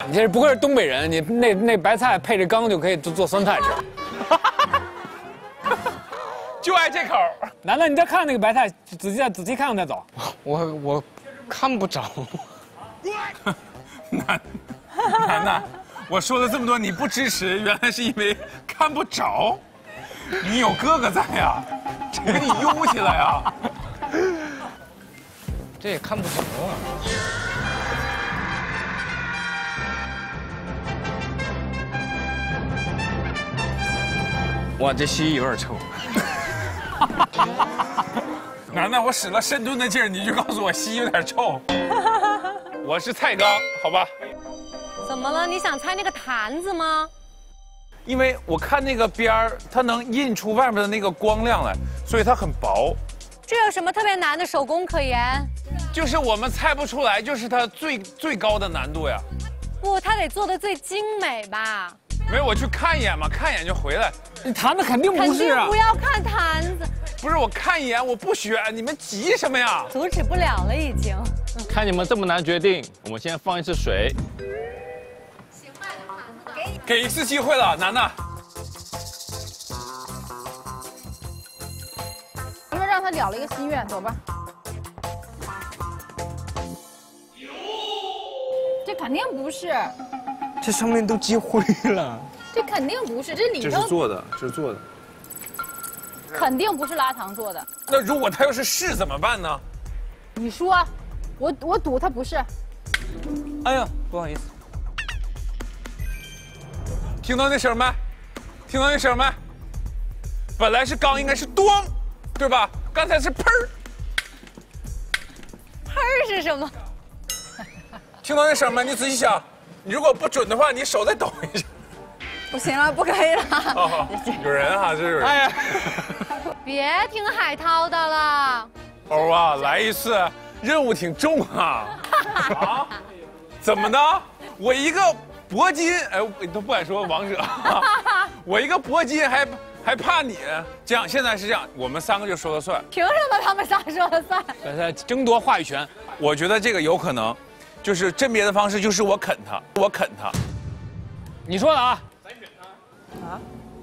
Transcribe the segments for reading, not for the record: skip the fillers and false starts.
你这不愧是东北人，你那白菜配着缸就可以做酸菜吃。 就爱这口。 楠楠，你再看那个白菜，仔细看看再走。 我看不着。 楠，我说了这么多你不支持，原来是因为看不着。你有哥哥在呀，给你悠起来呀。 这也看不着啊。哇，这蜥蜴有点臭。 楠，我使了深蹲的劲儿，你就告诉我蜥有点臭。我是菜缸，好吧？ 怎么了？你想猜那个坛子吗？ 因为我看那个边儿，它能印出外面的那个光亮来，所以它很薄。 这有什么特别难的手工可言？ 就是我们猜不出来，就是它最高的难度呀。 不，它得做的最精美吧？ 没有，我去看一眼嘛，看一眼就回来。 你坛子肯定不是啊！ 不要看坛子。 不是，我看一眼，我不学，你们急什么呀？ 阻止不了了，已经。 看你们这么难决定，我们先放一次水。 给一次机会了，楠楠。 咱们让他了了一个心愿，走吧。这肯定不是， 这上面都积灰了。 这肯定不是，这里头做的，这是做的。 肯定不是拉糖做的。 那如果它要是怎么办呢？ 你说，我赌他不是。 哎呀，不好意思。听到那声没？听到那声没？本来是刚，应该是咣，对吧？刚才是砰儿。 砰儿是什么？ 听到那声没？你仔细想，你如果不准的话，你手再抖一下。 不行了，不可以了。 哦，有人哈，这有人。哎呀， 别听海涛的了。 欧啊，来一次，任务挺重啊。啊？怎么的？我一个铂金，哎，我都不敢说王者。我一个铂金还怕你？这样，现在是这样，我们3个就说了算。 凭什么他们仨说了算？ 在争夺话语权。 我觉得这个有可能，就是甄别的方式就是我啃它，我啃它。 你说的啊？啊？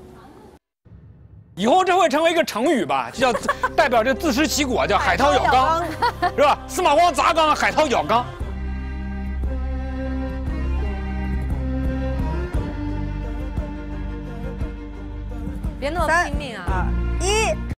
以后这会成为一个成语吧？就叫代表这自食其果，叫海涛咬缸，是吧？司马光砸缸，海涛咬缸。 别那么拼命啊！ 1。